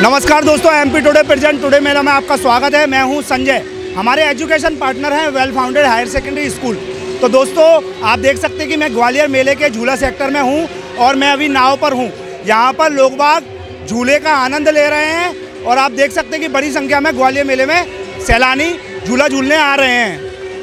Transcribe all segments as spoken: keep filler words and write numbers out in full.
नमस्कार दोस्तों, MP today present today मेला में आपका स्वागत है। मैं हूं संजय। हमारे एजुकेशन पार्टनर हैं well founded higher secondary school. तो दोस्तों आप देख सकते हैं कि मैं ग्वालियर मेले के झूला सेक्टर में हूं और मैं अभी नाव पर हूं। यहां पर लोग बाग झूले का आनंद ले रहे हैं और आप देख सकते हैं कि बड़ी संख्या में ग्वालियर मेले में सैलानी झूला झूलने आ रहे हैं।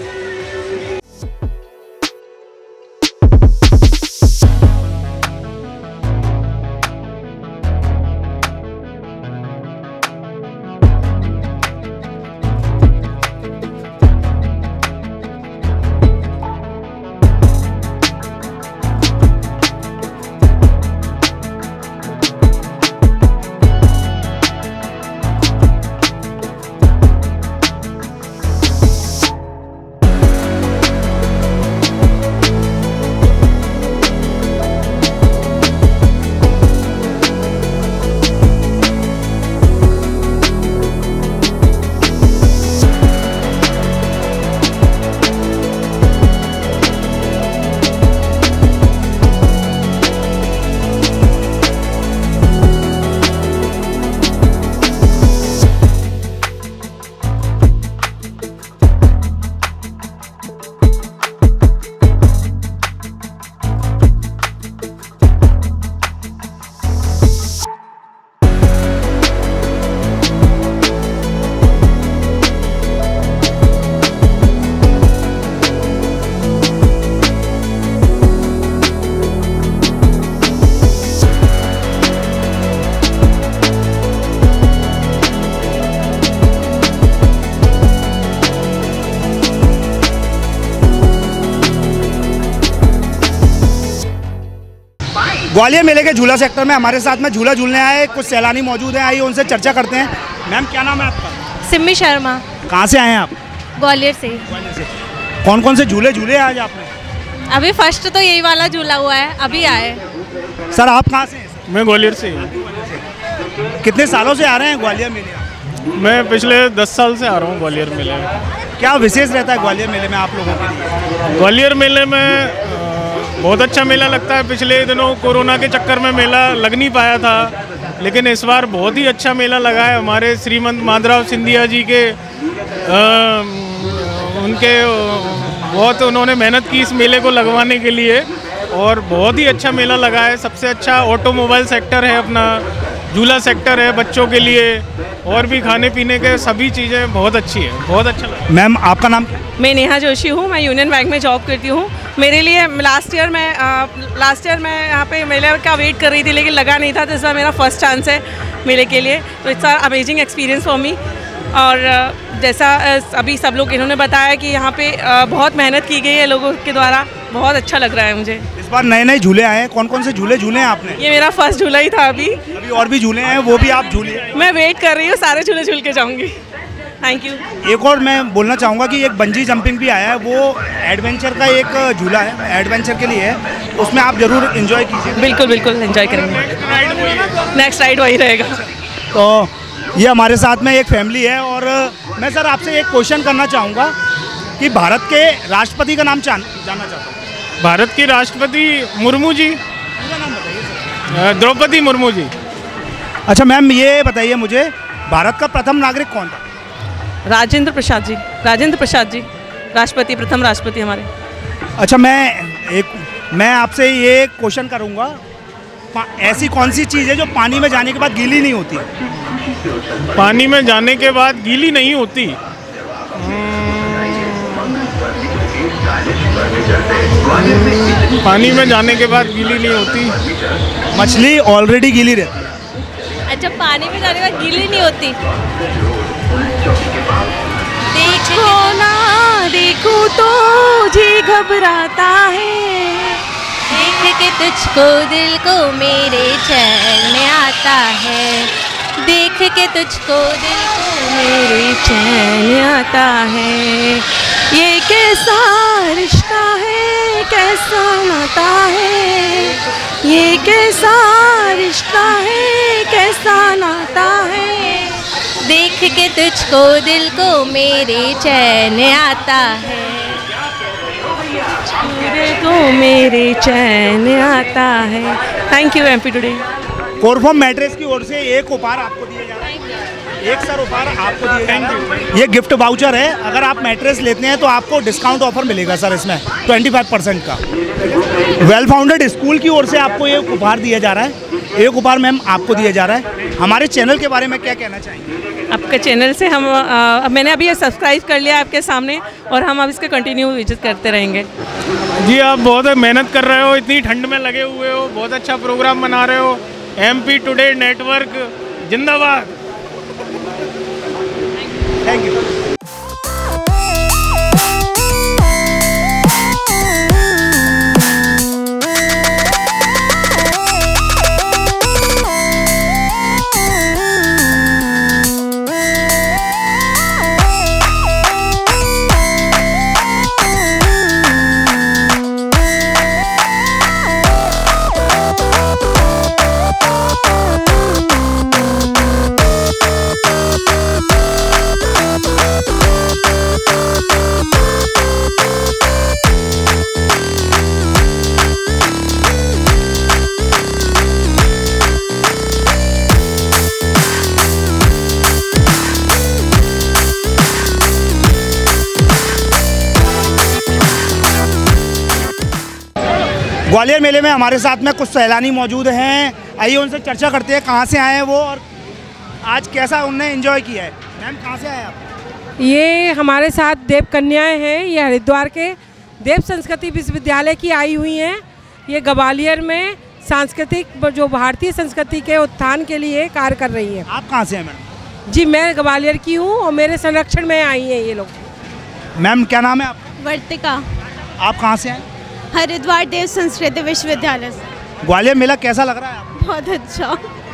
ग्वालियर मेले के झूला सेक्टर में हमारे साथ में झूला झूलने आए कुछ सैलानी मौजूद हैं। आइए उनसे चर्चा करते हैं। मैम क्या नाम है आपका? सिम्मी शर्मा। कहाँ से आए हैं आप? ग्वालियर से। ग्वालियर से। कौन कौन से झूले झूले आज आपने? अभी फर्स्ट तो यही वाला झूला हुआ है, अभी आए। सर आप कहाँ से हैं? मैं ग्वालियर से। कितने सालों से आ रहे हैं ग्वालियर मेले? मैं पिछले दस साल से आ रहा हूँ ग्वालियर मेले में। क्या विशेष रहता है ग्वालियर मेले में आप लोगों के लिए? ग्वालियर मेले में बहुत अच्छा मेला लगता है। पिछले दिनों कोरोना के चक्कर में मेला लग नहीं पाया था, लेकिन इस बार बहुत ही अच्छा मेला लगा है। हमारे श्रीमंत माधवराव सिंधिया जी के आ, उनके बहुत उन्होंने मेहनत की इस मेले को लगवाने के लिए और बहुत ही अच्छा मेला लगा है। सबसे अच्छा ऑटोमोबाइल सेक्टर है, अपना झूला सेक्टर है बच्चों के लिए, और भी खाने पीने के सभी चीज़ें बहुत अच्छी है, बहुत अच्छा लगा। मैम आपका नाम? मैं नेहा जोशी हूँ, मैं यूनियन बैंक में जॉब करती हूँ। मेरे लिए लास्ट ईयर मैं लास्ट ईयर मैं यहाँ पे मेले का वेट कर रही थी, लेकिन लगा नहीं था, तो इस बार मेरा फर्स्ट चांस है मेले के लिए। तो it's amazing experience for me. और जैसा अभी सब लोग इन्होंने बताया कि यहाँ पे बहुत मेहनत की गई है लोगों के द्वारा, बहुत अच्छा लग रहा है मुझे। इस बार नए नए झूले आए हैं, कौन कौन से झूले झूले हैं आपने? ये मेरा फर्स्ट झूला ही था। अभी अभी और भी झूले हैं, वो भी आप झूलिए। मैं वेट कर रही हूँ, सारे झूले झूल के जाऊँगी। Thank you. एक और मैं बोलना चाहूँगा कि एक बंजी जंपिंग भी आया है, वो एडवेंचर का एक झूला है, एडवेंचर के लिए है, उसमें आप जरूर एंजॉय कीजिए। बिल्कुल बिल्कुल एंजॉय करेंगे। नेक्स्ट राइड वही रहेगा। तो ये हमारे साथ में एक फैमिली है और मैं सर आपसे एक क्वेश्चन करना चाहूँगा कि भारत के राष्ट्रपति का नाम जान जानना चाहता हूँ। भारत की राष्ट्रपति मुर्मू जी। पूरा नाम बताइए। द्रौपदी मुर्मू जी। अच्छा मैम ये बताइए मुझे, भारत का प्रथम नागरिक कौन था? राजेंद्र प्रसाद जी। राजेंद्र प्रसाद जी राष्ट्रपति, प्रथम राष्ट्रपति हमारे। अच्छा मैं एक मैं आपसे ये क्वेश्चन करूँगा, ऐसी कौन सी चीज़ है जो पानी में जाने के बाद गीली नहीं होती? पानी में जाने के बाद गीली नहीं होती? पानी में जाने के बाद गीली नहीं होती? मछली ऑलरेडी गीली रहती है। अच्छा, पानी में जाने के बाद गीली नहीं होती। देखो ना देखो तो जी घबराता है, देख के तुझको दिल को मेरे चैन आता है, देख के तुझको दिल को मेरे चैन आता है। ये कैसा रिश्ता है, कैसा नाता है, ये कैसा रिश्ता है, कैसा नाता है। देख के तुझको दिल को मेरे चैन आता है, दिल को मेरे चैन आता है। Thank you MP today. Coirfoam mattress की ओर से एक उपहार आपको दिया जा रहा है। एक सौ उपहार आपको दिए जा रहे हैं। ये गिफ्ट वाउचर है, अगर आप मैट्रेस लेते हैं तो आपको डिस्काउंट ऑफर मिलेगा सर इसमें पच्चीस परसेंट का। वेल फाउंडेड स्कूल की ओर से आपको ये उपहार दिया जा रहा है। एक उपहार मैम आपको दिया जा रहा है। हमारे चैनल के बारे में क्या कहना चाहेंगे? आपके चैनल से हम आ, मैंने अभी ये सब्सक्राइब कर लिया आपके सामने और हम अब इसके कंटिन्यू विजिट करते रहेंगे। जी, आप बहुत मेहनत कर रहे हो, इतनी ठंड में लगे हुए हो, बहुत अच्छा प्रोग्राम बना रहे हो। एमपी टुडे नेटवर्क जिंदाबाद। Thank you. ग्वालियर मेले में हमारे साथ में कुछ सैलानी मौजूद हैं। आइए उनसे चर्चा करते हैं कहाँ से आए हैं वो और आज कैसा उनने एंजॉय किया है। मैम कहाँ से आए आप? ये हमारे साथ देव कन्याएं हैं, ये हरिद्वार के देव संस्कृति विश्वविद्यालय की आई हुई हैं। ये ग्वालियर में सांस्कृतिक जो भारतीय संस्कृति के उत्थान के लिए कार्य कर रही हैं। आप कहाँ से हैं मैडम? जी मैं ग्वालियर की हूँ और मेरे संरक्षण में आई हैं ये लोग। मैम क्या नाम है आप? वर्तिका, आप कहाँ से हैं? हरिद्वार देव संस्कृति विश्वविद्यालय से। ग्वालियर मेला कैसा लग रहा है आपको? बहुत अच्छा।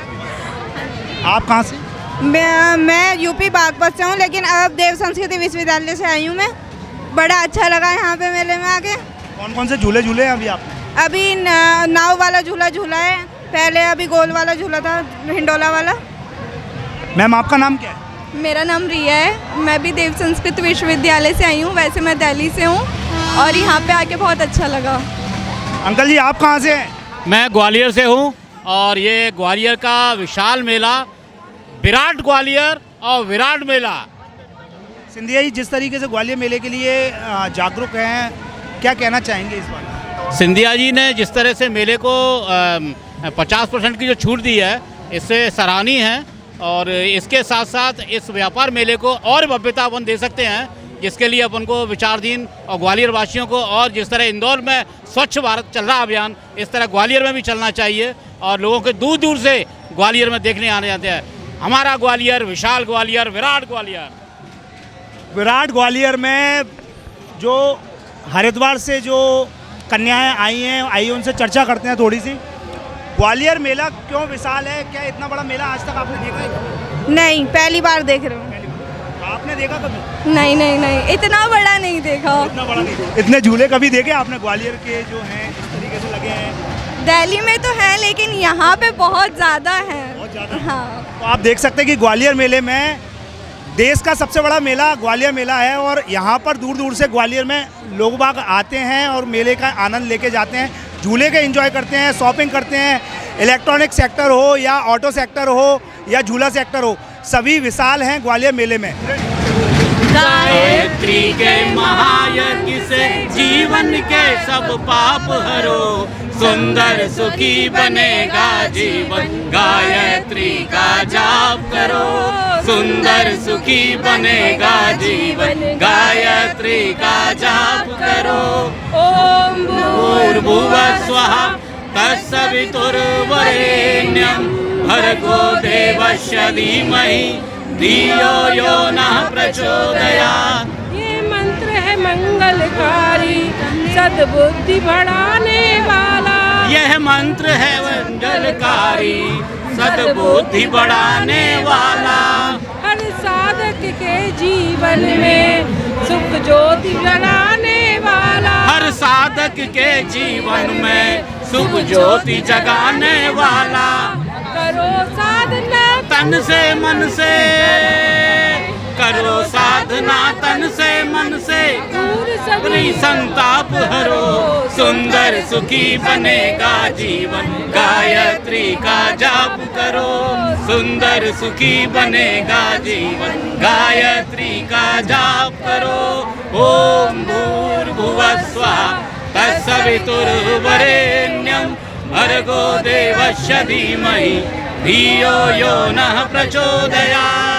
आप कहाँ से? मैं मैं यूपी बागपत से हूँ, लेकिन अब देव संस्कृति विश्वविद्यालय से आई हूँ मैं। बड़ा अच्छा लगा यहाँ पे मेले में आके। कौन कौन से झूले झूले हैं अभी आपने? अभी नाव वाला झूला झूला है, पहले अभी गोल वाला झूला था, हिंडोला वाला। मैम आपका नाम क्या है? मेरा नाम रिया है, मैं भी देव संस्कृत विश्वविद्यालय से आई हूँ। वैसे मैं दिल्ली से हूँ और यहाँ पे आके बहुत अच्छा लगा। अंकल जी आप कहाँ से हैं? मैं ग्वालियर से हूँ और ये ग्वालियर का विशाल मेला, विराट ग्वालियर और विराट मेला। सिंधिया जी जिस तरीके से ग्वालियर मेले के लिए जागरूक हैं, क्या कहना चाहेंगे इस बार? सिंधिया जी ने जिस तरह से मेले को पचास परसेंट की जो छूट दी है, इससे सराहनीय है। और इसके साथ साथ इस व्यापार मेले को और भव्यता अपन दे सकते हैं, जिसके लिए अपन को विचारधीन और ग्वालियर वासियों को, और जिस तरह इंदौर में स्वच्छ भारत चल रहा अभियान, इस तरह ग्वालियर में भी चलना चाहिए। और लोगों के दूर दूर से ग्वालियर में देखने आने जाते हैं। हमारा ग्वालियर, विशाल ग्वालियर, विराट ग्वालियर। विराट ग्वालियर में जो हरिद्वार से जो कन्याएं आई हैं, आइए उनसे चर्चा करते हैं थोड़ी सी। ग्वालियर मेला क्यों विशाल है? क्या इतना बड़ा मेला आज तक आपने देखा है? नहीं, पहली बार देख रहे हूँ। आपने देखा कभी? नहीं नहीं नहीं, इतना बड़ा नहीं देखा। इतना बड़ा नहीं। इतने झूले कभी देखे आपने ग्वालियर के जो हैं इस तरीके से लगे हैं? दिल्ली में तो है, लेकिन यहाँ पे बहुत ज़्यादा है। बहुत ज़्यादा। हाँ, तो आप देख सकते हैं कि ग्वालियर मेले में देश का सबसे बड़ा मेला ग्वालियर मेला है और यहाँ पर दूर दूर से ग्वालियर में लोग बाग आते हैं और मेले का आनंद लेके जाते हैं, झूले का एंजॉय करते हैं, शॉपिंग करते हैं। इलेक्ट्रॉनिक सेक्टर हो या ऑटो सेक्टर हो या झूला सेक्टर हो, सभी विशाल हैं ग्वालियर मेले में। गायत्री के महायज्ञ से जीवन के सब पाप हरो, सुंदर सुखी बनेगा जीवन, गायत्री का जाप करो। सुंदर सुखी बनेगा जीवन, गायत्री का जाप करो। ओम भूर्भुवः स्वः तत्सवितुर्वरेण्यं भर्गो देवस्य धीमहि धियो यो नः प्रचोदयात्। ये मंत्र है मंगलकारी, सद्बुद्धि बढ़ाने वाला। यह मंत्र है मंगलकारी, सद्बुद्धि बढ़ाने वाला। हर साधक के जीवन में सुख ज्योति जगाने वाला। हर साधक के जीवन में सुख ज्योति जगाने वाला। करो साधना तन से मन से, करो साधना तन से मन से, दूर सभी संताप हरो, सुंदर सुखी बनेगा जीवन, गायत्री का जाप करो। सुंदर सुखी बनेगा जीवन, गायत्री का जाप करो। ओम भूर्भुवः स्वः तत्सवितुर्वरेण्यं भर्गो देवस्य धीमहि धियो यो नः प्रचोदयात्।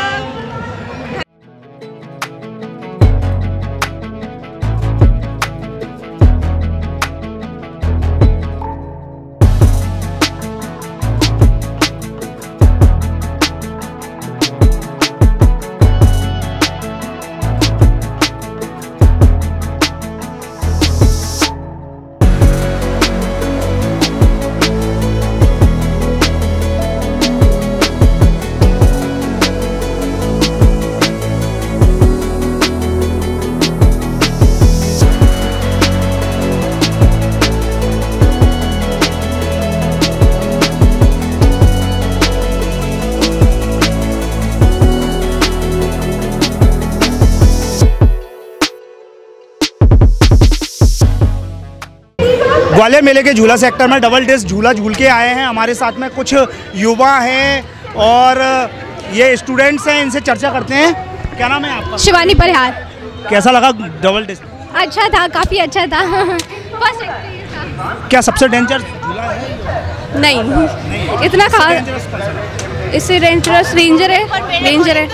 ग्वालियर मेले के झूला सेक्टर में डबल डिस्क झूला झूल के आए हैं। हमारे साथ में कुछ युवा हैं और ये स्टूडेंट्स हैं, इनसे चर्चा करते हैं। क्या नाम है आपका? शिवानी परिहार। कैसा लगा डबल डिस्क? अच्छा था, काफ़ी अच्छा था। बस क्या सबसे डेंजर झूला है? नहीं, नहीं। इतना खास इससे डेंजरस रेंजर है, डेंजर है।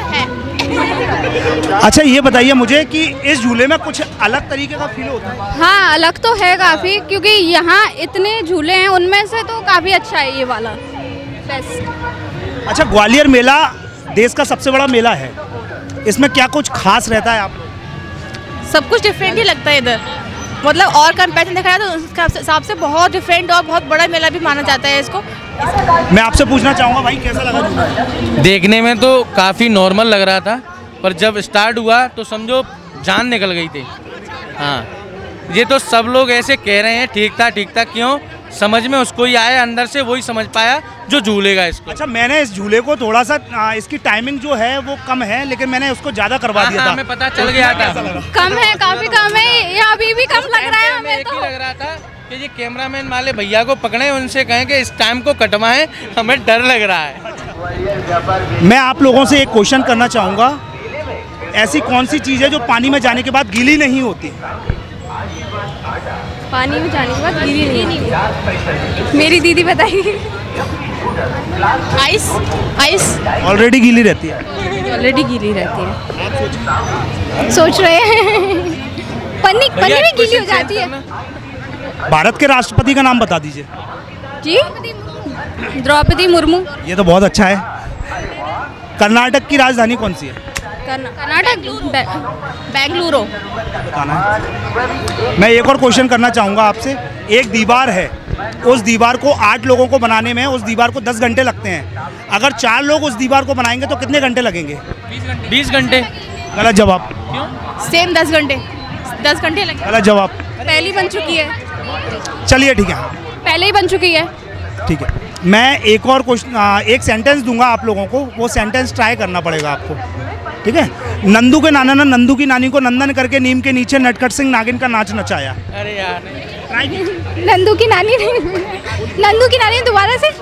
अच्छा ये बताइए मुझे कि इस झूले में कुछ अलग तरीके का फील होता है? हाँ, अलग तो है काफ़ी, क्योंकि यहाँ इतने झूले हैं, उनमें से तो काफ़ी अच्छा है ये वाला बेस्ट। अच्छा, ग्वालियर मेला देश का सबसे बड़ा मेला है, इसमें क्या कुछ खास रहता है आप लोग? सब कुछ डिफरेंट ही लगता है इधर, मतलब और कंपेरिजन देखा जाए तो उसके हिसाब से बहुत डिफरेंट और बहुत बड़ा मेला भी माना जाता है इसको। मैं आपसे पूछना चाहूँगा भाई, कैसा लगा झूला? देखने में तो काफ़ी नॉर्मल लग रहा था, पर जब स्टार्ट हुआ तो समझो जान निकल गई थी। हाँ, ये तो सब लोग ऐसे कह रहे हैं ठीक था ठीक था, क्यों समझ में उसको ही आया, अंदर से वही समझ पाया जो झूलेगा इसको। अच्छा, मैंने इस झूले को थोड़ा सा आ, इसकी टाइमिंग जो है वो कम है, लेकिन मैंने उसको ज़्यादा करवा दिया था। हमें पता चल गया था कम है, काफ़ी कम है, ये अभी भी कम लग रहा है हमें तो। लग रहा था कि ये कैमरामैन वाले भैया को पकड़े, उनसे कहें कि इस टाइम को कटवाएं, हमें डर लग रहा है। मैं आप लोगों से एक क्वेश्चन करना चाहूँगा, ऐसी कौन सी चीज़ है जो पानी में जाने के बाद गीली नहीं होती? पानी में जाने के बाद गीली नहीं होती? मेरी दीदी बताएगी। आइस, आइस ऑलरेडी गीली रहती है। ऑलरेडी गीली रहती है। सोच रहे हैं पन्नी, पन्नी भी गीली हो जाती है। भारत के राष्ट्रपति का नाम बता दीजिए। जी, द्रौपदी मुर्मू। ये तो बहुत अच्छा है। कर्नाटक की राजधानी कौन सी है? कर्नाटक, बेंगलुरु। बताना है। मैं एक और क्वेश्चन करना चाहूँगा आपसे। एक दीवार है, उस दीवार को आठ लोगों को बनाने में उस दीवार को दस घंटे लगते हैं। अगर चार लोग उस दीवार को बनाएंगे तो कितने घंटे लगेंगे? बीस घंटे। गलत जवाब। क्यों? सेम दस घंटे दस घंटे लगे। गलत जवाब। पहली बन चुकी है। चलिए ठीक है, पहले ही बन चुकी है। ठीक है। मैं एक और क्वेश्चन, एक सेंटेंस दूंगा आप लोगों को, वो सेंटेंस ट्राई करना पड़ेगा आपको, ठीक है? नंदू के नाना ने नंदू की नानी को नंदन करके नीम के नीचे नटखट सिंह नागिन का नाच नचाया। अरे यार, नंदू की नानी ने नंदू की नानी ने दोबारा से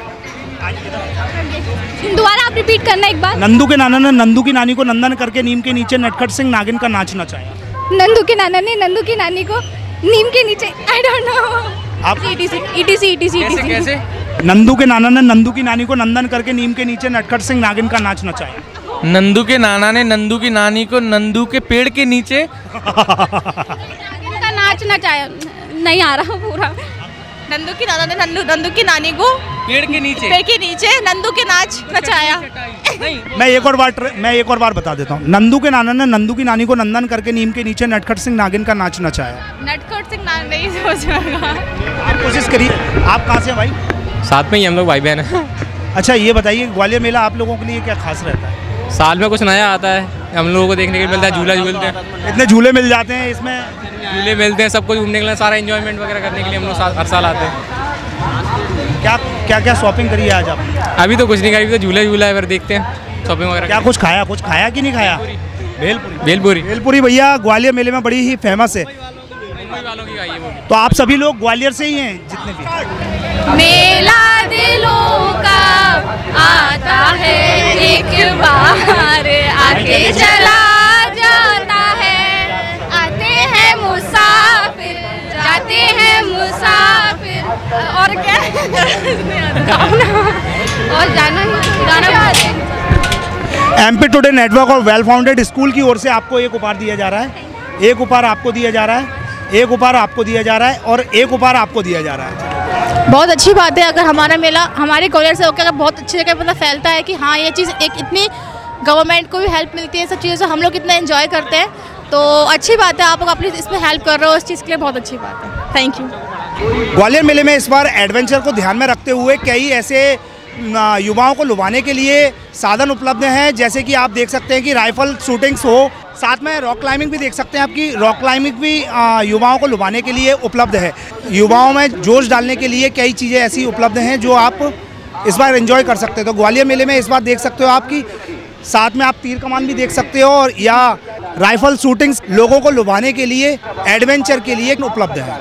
दोबारा आप रिपीट करना एक बार। नंदू के नाना ने नंदू की नानी को नंदन करके नीम के नीचे नटखट सिंह नागिन का नाच नचाया। नंदू के नाना ने नंदू की नानी को नीम के नीचे, आई डोंट नो। आप ईटीसी ईटीसी ईटीसी कैसे कैसे? नंदू के नाना ने नंदू की नानी को नंदन करके नीम के नीचे नटखट सिंह नागिन का नाच नचाया। नंदू के नाना ने नंदू की नानी को नंदू के पेड़ के नीचे नागिन का नाच नचाया। नहीं आ रहा पूरा। नंदू की नाना ने नंदू नंदू की नानी को पेड़ के नीचे पेड़ के नीचे नंदू के नाच नचाया। मैं एक और बार मैं एक और बार बता देता हूँ। नंदू के नाना ने नंदू की नानी को नंदन करके नीम के नीचे नटखट सिंह नागिन का नाच नचाया। नटखट सिंह नागिन नहीं सोच रहा। आप कोशिश करिए। आप कहाँ से भाई? साथ में ही हम लोग भाई बहन हैं। अच्छा ये बताइए, ग्वालियर मेला आप लोगों के लिए क्या खास रहता है? साल में कुछ नया आता है, हम लोगों को देखने के लिए मिलता है, झूला झूलते हैं। इतने झूले मिल जाते हैं इसमें, झूले मिलते हैं, सब कुछ घूमने के लिए, सारा एंजॉयमेंट वगैरह करने के लिए हम लोग हर साल आते हैं। क्या क्या क्या शॉपिंग करी है आज आप? अभी तो कुछ नहीं करी, तो झूला झूला है, फिर देखते हैं शॉपिंग वगैरह। क्या कुछ खाया? कुछ खाया कि नहीं खाया? भेलपुरी। भेलपुरी भेलपुरी भैया ग्वालियर मेले में बड़ी ही फेमस है। सालों की आई है वो। तो आप सभी लोग ग्वालियर से ही हैं जितने भी? मेला दिलों का आता है एक बार आके चला जाता है, आते हैं मुसाफिर जाते हैं मुसाफिर, और क्या और जाना ही गाना। एमपी टुडे नेटवर्क और वेल फाउंडेड स्कूल की ओर से आपको एक उपहार दिया जा रहा है, एक उपहार आपको दिया जा रहा है, एक उपहार आपको दिया जा रहा है और एक उपहार आपको दिया जा रहा है। बहुत अच्छी बात है अगर हमारा मेला हमारे ग्वालियर से होकर अगर बहुत अच्छी जगह मतलब फैलता है कि हाँ ये चीज़ एक इतनी गवर्नमेंट को भी हेल्प मिलती है, सब चीज़ों से हम लोग इतना एंजॉय करते हैं, तो अच्छी बात है। आप लोग अपनी इसमें हेल्प कर रहे हो, इस चीज़ के लिए बहुत अच्छी बात है। Thank you. ग्वालियर मेले में इस बार एडवेंचर को ध्यान में रखते हुए कई ऐसे युवाओं को लुभाने के लिए साधन उपलब्ध हैं, जैसे कि आप देख सकते हैं कि राइफल शूटिंग्स हो, साथ में रॉक क्लाइंबिंग भी देख सकते हैं आपकी रॉक क्लाइंबिंग भी युवाओं को लुभाने के लिए उपलब्ध है। युवाओं में जोश डालने के लिए कई चीज़ें ऐसी उपलब्ध हैं जो आप इस बार एंजॉय कर सकते हो। तो ग्वालियर मेले में इस बार देख सकते हो आपकी साथ में आप तीर कमान भी देख सकते हो और या राइफल शूटिंग्स लोगों को लुभाने के लिए एडवेंचर के लिए उपलब्ध है।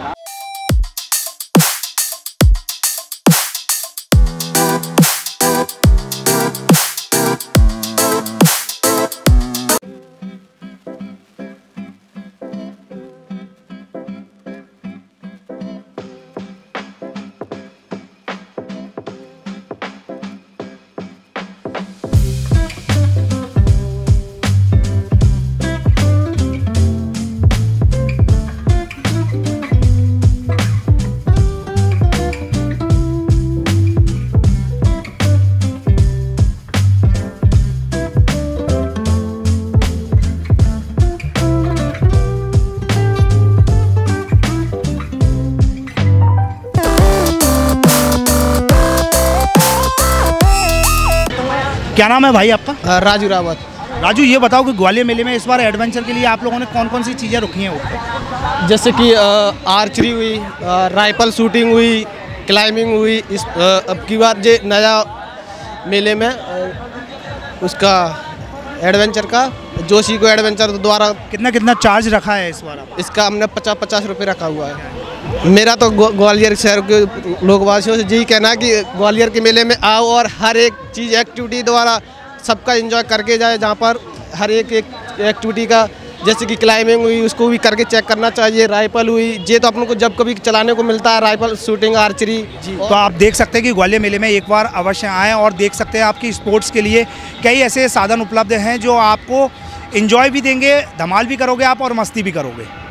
क्या नाम है भाई आपका? राजू रावत। राजू, ये बताओ कि ग्वालियर मेले में इस बार एडवेंचर के लिए आप लोगों ने कौन कौन सी चीज़ें रखी हैं ऊपर? जैसे कि आर्चरी हुई, राइफल शूटिंग हुई, क्लाइंबिंग हुई। इस अब की बार जो नया मेले में उसका एडवेंचर का जोशी को एडवेंचर द्वारा कितना कितना चार्ज रखा है इस बार? इसका हमने पचास पचास रुपये रखा हुआ है। मेरा तो ग्वालियर शहर के लोगवासियों से यही कहना है कि ग्वालियर के मेले में आओ और हर एक चीज़ एक्टिविटी द्वारा सबका एंजॉय करके जाए, जहाँ पर हर एक एक एक्टिविटी का जैसे कि क्लाइंबिंग हुई उसको भी करके चेक करना चाहिए, राइफल हुई ये तो अपन को जब कभी चलाने को मिलता है, राइफल शूटिंग आर्चरी जी। तो आप देख सकते हैं कि ग्वालियर मेले में एक बार अवश्य आएँ और देख सकते हैं आपकी स्पोर्ट्स के लिए कई ऐसे साधन उपलब्ध हैं जो आपको एंजॉय भी देंगे, धमाल भी करोगे आप और मस्ती भी करोगे।